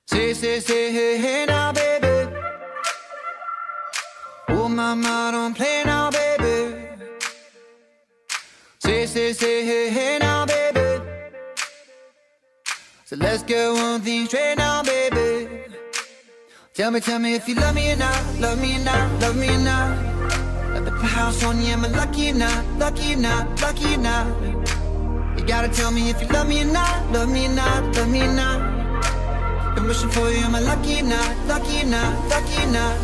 Say, hey, hey now, baby. Oh, mama, don't play now, baby. Say, hey, hey now, baby. So let's get one thing straight now, baby. Tell me if you love me or not, love me or not, love me or not. Let me put house on you, am I lucky or not, lucky or not, lucky or not? You gotta tell me if you love me or not, love me or not, love me or not. I'm wishing for you, am I lucky or not, lucky or not, lucky or not?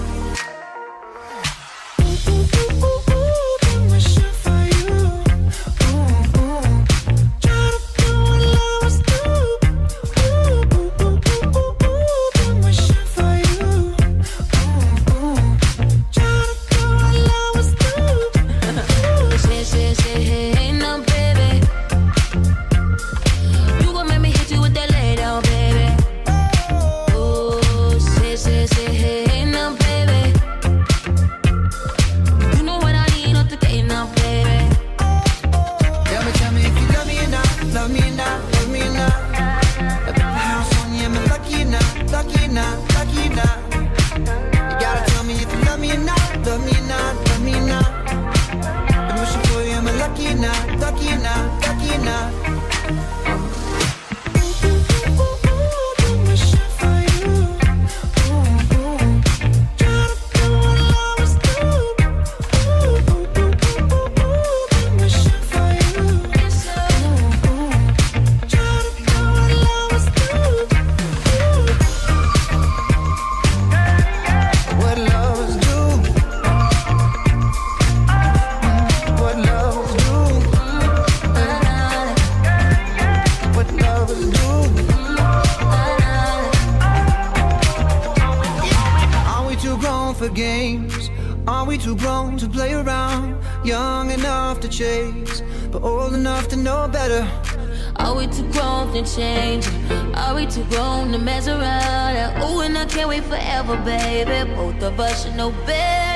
Games, are we too grown to play around? Young enough to chase, but old enough to know better. Are we too grown to change? Are we too grown to mess around? Oh, and I can't wait forever, baby. Both of us should know better.